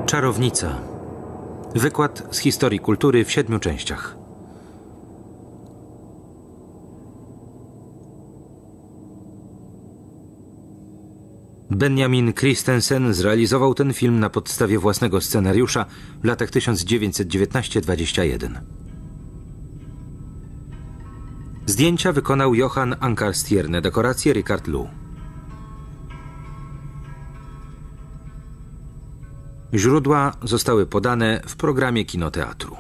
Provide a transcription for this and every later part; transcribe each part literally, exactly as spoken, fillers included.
Czarownica. Wykład z historii kultury w siedmiu częściach. Benjamin Christensen zrealizował ten film na podstawie własnego scenariusza w latach tysiąc dziewięćset dziewiętnaście do dwudziestego pierwszego. Zdjęcia wykonał Johan Ankarstierne, dekoracje Richard Lu. Źródła zostały podane w programie Kinoteatru.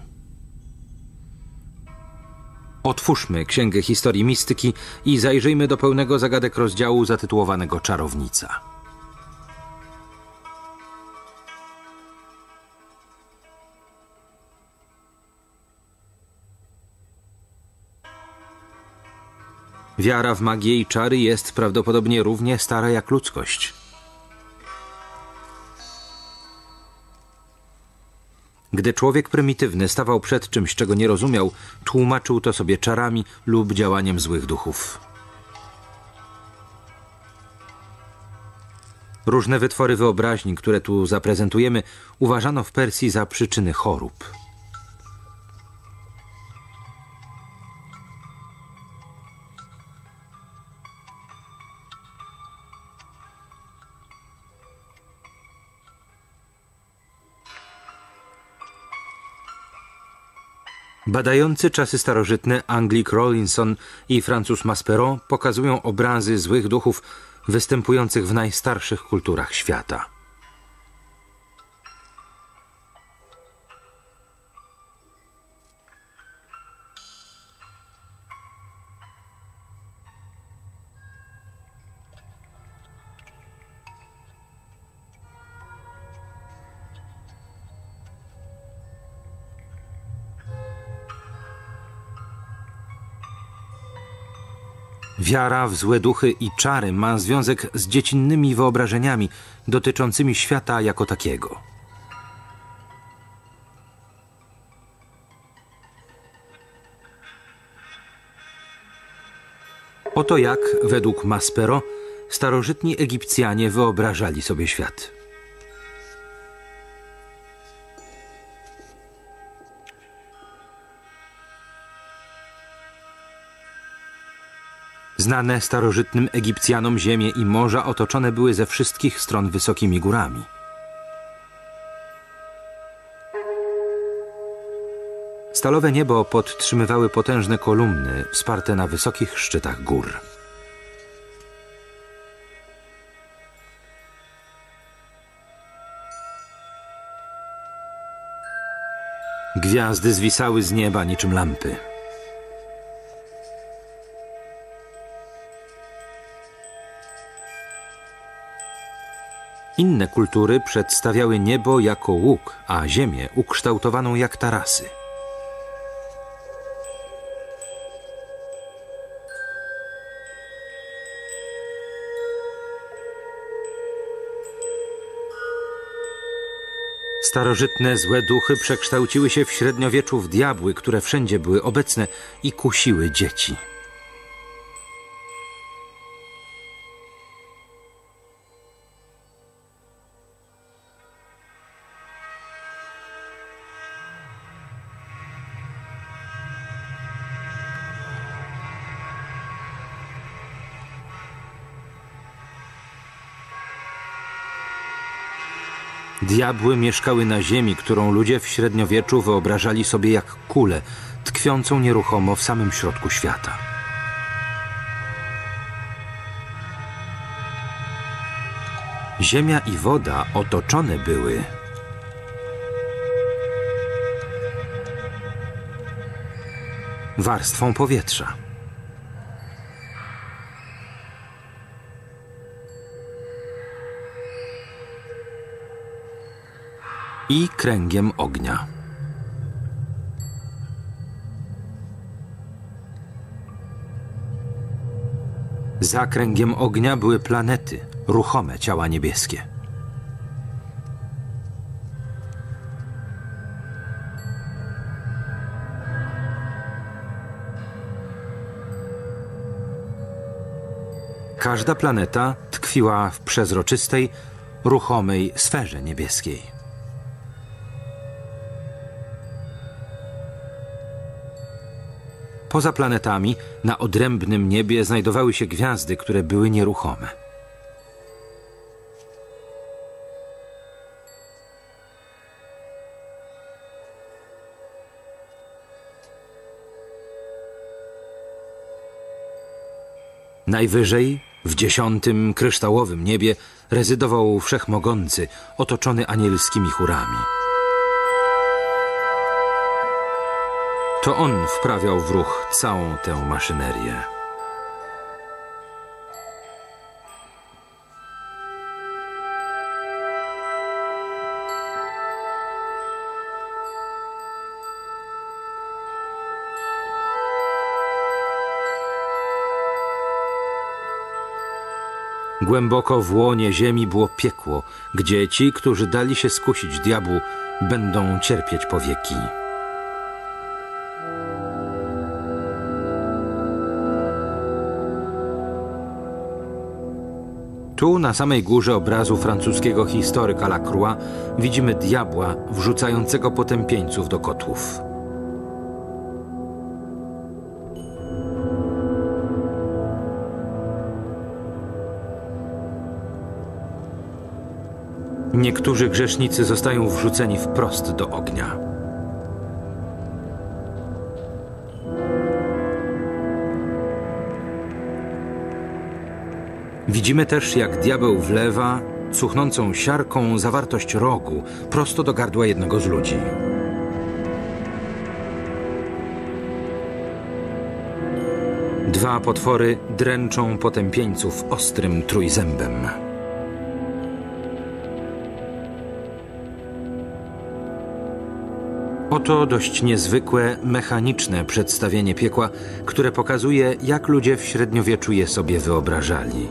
Otwórzmy Księgę Historii Mistyki i zajrzyjmy do pełnego zagadek rozdziału zatytułowanego Czarownica. Wiara w magię i czary jest prawdopodobnie równie stara jak ludzkość. Gdy człowiek prymitywny stawał przed czymś, czego nie rozumiał, tłumaczył to sobie czarami lub działaniem złych duchów. Różne wytwory wyobraźni, które tu zaprezentujemy, uważano w Persji za przyczyny chorób. Badający czasy starożytne Anglik Rawlinson i Francuz Maspero pokazują obrazy złych duchów występujących w najstarszych kulturach świata. Wiara w złe duchy i czary ma związek z dziecinnymi wyobrażeniami dotyczącymi świata jako takiego. Oto jak, według Maspero, starożytni Egipcjanie wyobrażali sobie świat. Znane starożytnym Egipcjanom ziemie i morza otoczone były ze wszystkich stron wysokimi górami. Stalowe niebo podtrzymywały potężne kolumny wsparte na wysokich szczytach gór. Gwiazdy zwisały z nieba niczym lampy. Inne kultury przedstawiały niebo jako łuk, a ziemię ukształtowaną jak tarasy. Starożytne złe duchy przekształciły się w średniowieczu w diabły, które wszędzie były obecne i kusiły dzieci. Diabły mieszkały na ziemi, którą ludzie w średniowieczu wyobrażali sobie jak kulę, tkwiącą nieruchomo w samym środku świata. Ziemia i woda otoczone były warstwą powietrza. I kręgiem ognia. Za kręgiem ognia były planety, ruchome ciała niebieskie. Każda planeta tkwiła w przezroczystej, ruchomej sferze niebieskiej. Poza planetami, na odrębnym niebie znajdowały się gwiazdy, które były nieruchome. Najwyżej, w dziesiątym kryształowym niebie, rezydował Wszechmogący, otoczony anielskimi chórami. To on wprawiał w ruch całą tę maszynerię. Głęboko w łonie ziemi było piekło, gdzie ci, którzy dali się skusić diabłu, będą cierpieć po wieki. Tu, na samej górze obrazu francuskiego historyka Lacroix, widzimy diabła wrzucającego potępieńców do kotłów. Niektórzy grzesznicy zostają wrzuceni wprost do ognia. Widzimy też, jak diabeł wlewa cuchnącą siarką zawartość rogu prosto do gardła jednego z ludzi. Dwa potwory dręczą potępieńców ostrym trójzębem. Oto dość niezwykłe, mechaniczne przedstawienie piekła, które pokazuje, jak ludzie w średniowieczu je sobie wyobrażali.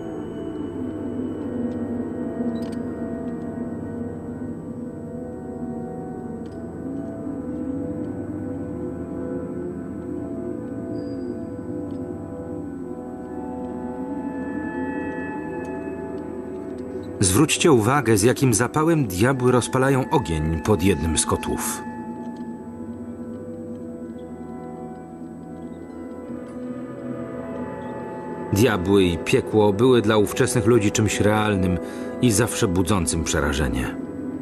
Zwróćcie uwagę, z jakim zapałem diabły rozpalają ogień pod jednym z kotłów. Diabły i piekło były dla ówczesnych ludzi czymś realnym i zawsze budzącym przerażenie.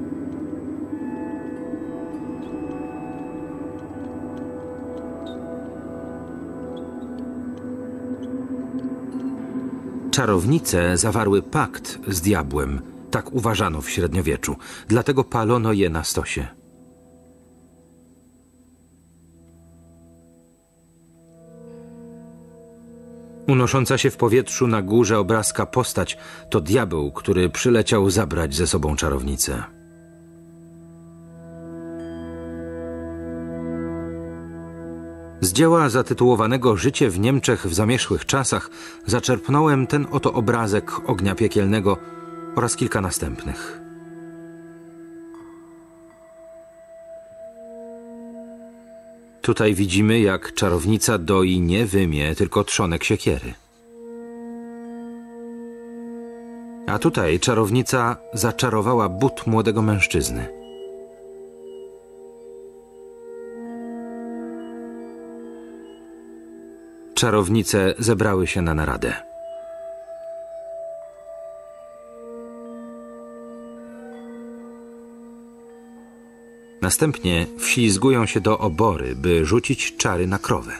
Czarownice zawarły pakt z diabłem, tak uważano w średniowieczu, dlatego palono je na stosie. Unosząca się w powietrzu na górze obrazka postać to diabeł, który przyleciał zabrać ze sobą czarownicę. Z dzieła zatytułowanego Życie w Niemczech w zamierzchłych czasach zaczerpnąłem ten oto obrazek ognia piekielnego oraz kilka następnych. Tutaj widzimy, jak czarownica doi nie wymię, tylko trzonek siekiery. A tutaj czarownica zaczarowała but młodego mężczyzny. Czarownice zebrały się na naradę. Następnie wślizgują się do obory, by rzucić czary na krowę.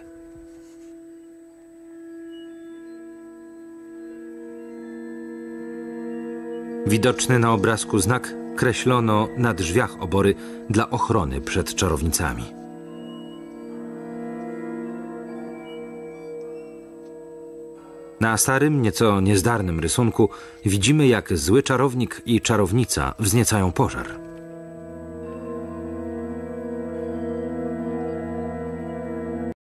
Widoczny na obrazku znak kreślono na drzwiach obory dla ochrony przed czarownicami. Na starym, nieco niezdarnym rysunku widzimy, jak zły czarownik i czarownica wzniecają pożar.